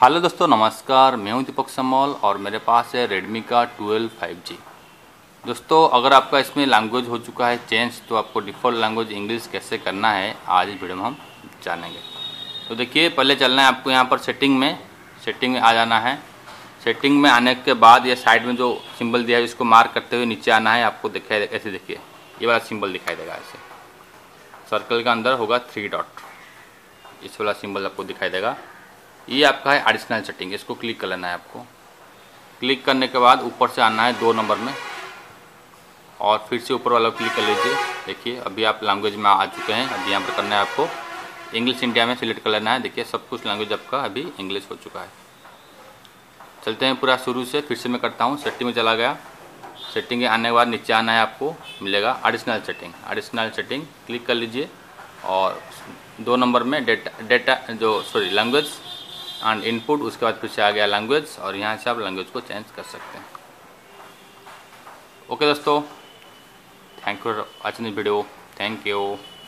Hello दोस्तों, नमस्कार। मैं हूं दीपक समोल और मेरे पास है रेडमी का 12 5G। दोस्तों, अगर आपका इसमें लैंग्वेज हो चुका है चेंज तो आपको डिफ़ॉल्ट लैंग्वेज इंग्लिश कैसे करना है आज इस वीडियो में हम जानेंगे। तो देखिए, पहले चलना है आपको यहाँ पर सेटिंग में आ जाना है। सेटिंग में आने के बाद ये साइड में जो सिंबल दिया है इसको मार्क करते हुए नीचे आना है। आपको दिखाई ऐसे, देखिए ये वाला सिंबल दिखाई देगा। ऐसे सर्कल का अंदर होगा 3 डॉट, इस वाला सिंबल आपको दिखाई देगा। ये आपका है एडिशनल सेटिंग, इसको क्लिक कर लेना है आपको। क्लिक करने के बाद ऊपर से आना है 2 नंबर में और फिर से ऊपर वाला क्लिक कर लीजिए। देखिए अभी आप लैंग्वेज में आ चुके हैं। अभी यहाँ पर करना है आपको इंग्लिश इंडिया में सिलेक्ट कर लेना है। देखिए सब कुछ लैंग्वेज आपका अभी इंग्लिश हो चुका है। चलते हैं पूरा शुरू से, फिर से मैं करता हूँ। सेटिंग में चला गया। सेटिंग में आने के बाद नीचे आना है, आपको मिलेगा एडिशनल सेटिंग क्लिक कर लीजिए और 2 नंबर में लैंग्वेज एंड इनपुट, उसके बाद फिर से आ गया लैंग्वेज और यहाँ से आप लैंग्वेज को चेंज कर सकते हैं। ओके दोस्तों, thank you for watching this video. Thank you.